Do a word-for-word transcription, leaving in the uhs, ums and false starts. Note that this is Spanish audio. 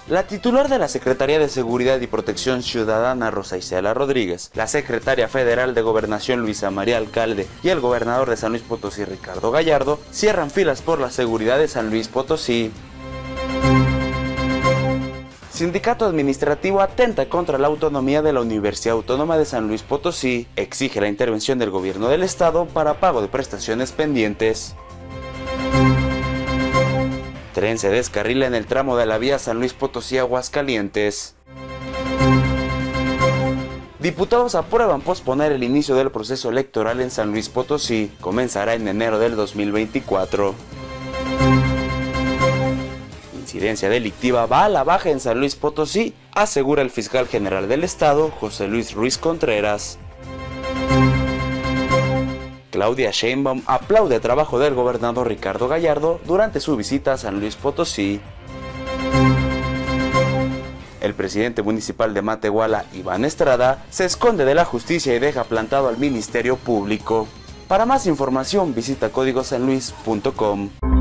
La titular de la Secretaría de Seguridad y Protección Ciudadana, Rosa Isela Rodríguez, la secretaria federal de Gobernación, Luisa María Alcalde, y el gobernador de San Luis Potosí, Ricardo Gallardo, cierran filas por la seguridad de San Luis Potosí. Sindicato Administrativo atenta contra la autonomía de la Universidad Autónoma de San Luis Potosí, exige la intervención del gobierno del estado para pago de prestaciones pendientes. Tren se descarrila en el tramo de la vía San Luis Potosí-Aguascalientes. Diputados aprueban posponer el inicio del proceso electoral en San Luis Potosí. Comenzará en enero del dos mil veinticuatro. Incidencia delictiva va a la baja en San Luis Potosí, asegura el fiscal general del estado, José Luis Ruiz Contreras. Claudia Sheinbaum aplaude el trabajo del gobernador Ricardo Gallardo durante su visita a San Luis Potosí. El presidente municipal de Matehuala, Iván Estrada, se esconde de la justicia y deja plantado al Ministerio Público. Para más información visita código san luis punto com.